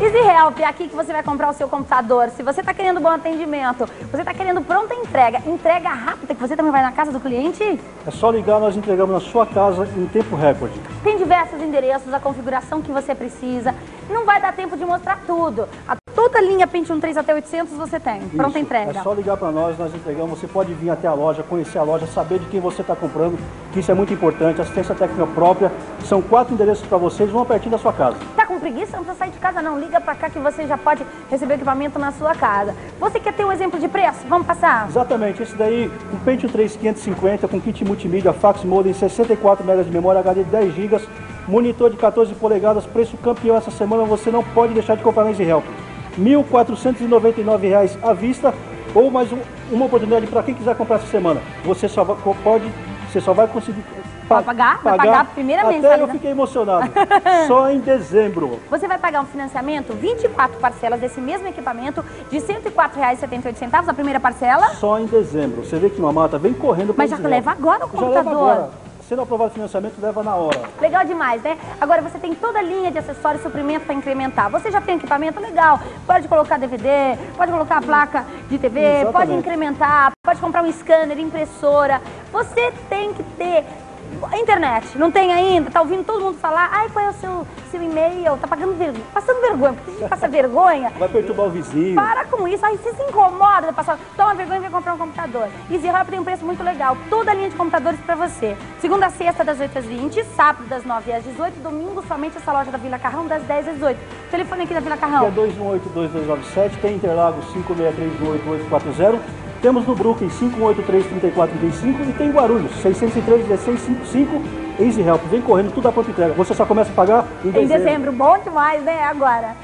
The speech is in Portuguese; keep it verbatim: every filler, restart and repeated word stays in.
Easy Help, é aqui que você vai comprar o seu computador. Se você está querendo bom atendimento, você está querendo pronta entrega, entrega rápida, que você também vai na casa do cliente? É só ligar, nós entregamos na sua casa em tempo recorde. Tem diversos endereços, a configuração que você precisa. Não vai dar tempo de mostrar tudo. A toda a linha Pentium três até oitocentos você tem, pronta Isso, entrega. é só ligar para nós, nós entregamos. Você pode vir até a loja, conhecer a loja, saber de quem você está comprando, que isso é muito importante. Assistência técnica própria. São quatro endereços para vocês, um pertinho da sua casa. Tá com preguiça? Não precisa sair de casa não. Liga pra cá que você já pode receber o equipamento na sua casa. Você quer ter um exemplo de preço? Vamos passar? Exatamente. Esse daí, um Pentium três quinhentos e cinquenta com kit multimídia, fax modem, sessenta e quatro megas de memória, H D de dez gigas, monitor de quatorze polegadas, preço campeão essa semana, você não pode deixar de comprar na Easy Help. mil quatrocentos e noventa e nove reais à vista, ou mais um, uma oportunidade para quem quiser comprar essa semana. Você só vai, pode, você só vai conseguir Vai pagar? Vai pagar a primeira mensalidade. Até eu fiquei emocionado. Só em dezembro. Você vai pagar um financiamento, vinte e quatro parcelas desse mesmo equipamento, de cento e quatro reais e setenta e oito centavos, a primeira parcela. Só em dezembro. Você vê que uma mata vem correndo para Mas já leva agora o computador. Já leva agora. Sendo aprovado o financiamento, leva na hora. Legal demais, né? Agora você tem toda a linha de acessórios e suprimento para incrementar. Você já tem equipamento legal, pode colocar D V D, pode colocar a placa de T V, Exatamente. Pode incrementar, pode comprar um scanner, impressora. Você tem que ter internet, não tem ainda? Tá ouvindo todo mundo falar, ai, qual é o seu, seu e-mail? Tá pagando vergonha, passando vergonha, porque a gente passa vergonha. Vai perturbar o vizinho. Para com isso, aí você se incomoda de passar, toma vergonha e vem comprar um computador. Easy Help tem um preço muito legal, toda a linha de computadores pra você. Segunda a sexta, das oito às vinte, sábado das nove às dezoito, domingo somente essa loja da Vila Carrão, das dez às dezoito. Telefone aqui da Vila Carrão. É dois um oito, dois dois nove sete, tem Interlagos cinco seis três um oito oito quatro zero. Temos no Brooklyn cinco um oito três, três quatro três cinco e tem Guarulhos seiscentos e três, dezesseis cinquenta e cinco. Easy Help, vem correndo, tudo a pronta entrega. Você só começa a pagar em dezembro. Em dezembro, bom demais, né? Agora.